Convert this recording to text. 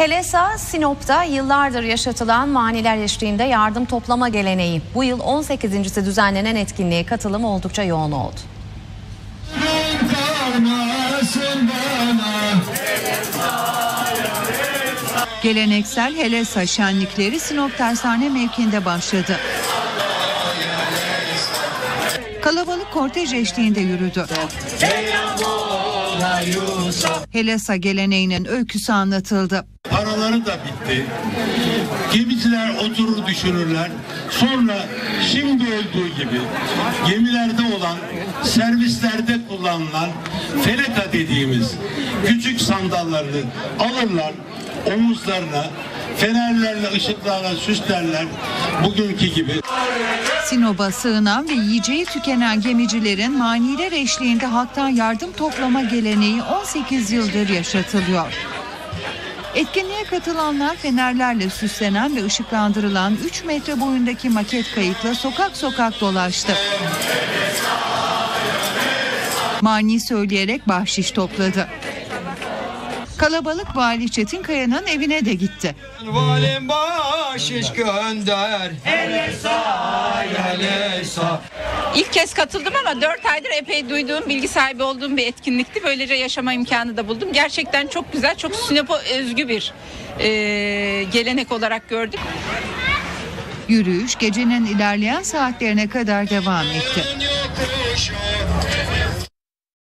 Helesa, Sinop'ta yıllardır yaşatılan maniler eşliğinde yardım toplama geleneği. Bu yıl 18.si düzenlenen etkinliğe katılım oldukça yoğun oldu. Geleneksel Helesa şenlikleri Sinop Tersane mevkiinde başladı. Kalabalık kortej eşliğinde yürüdü. Helesa geleneğinin öyküsü anlatıldı. Paraları da bitti. Gemiciler oturur düşünürler. Sonra şimdi olduğu gibi gemilerde olan, servislerde kullanılan feleka dediğimiz küçük sandallarını alırlar, omuzlarına fenerlerle, ışıklarla süslerler bugünkü gibi. Sinop'a sığınan ve yiyeceği tükenen gemicilerin maniler eşliğinde halktan yardım toplama geleneği 18 yıldır yaşatılıyor. Etkinliğe katılanlar fenerlerle süslenen ve ışıklandırılan 3 metre boyundaki maket kayıkla sokak sokak dolaştı. Mani söyleyerek bahşiş topladı. Kalabalık Vali Çetinkaya'nın evine de gitti. Valim bahşiş gönder. Helesa, Helesa. İlk kez katıldım ama 4 aydır epey duyduğum, bilgi sahibi olduğum bir etkinlikti. Böylece yaşama imkanı da buldum. Gerçekten çok güzel, çok Sinop'a özgü bir gelenek olarak gördük. Yürüyüş gecenin ilerleyen saatlerine kadar devam etti.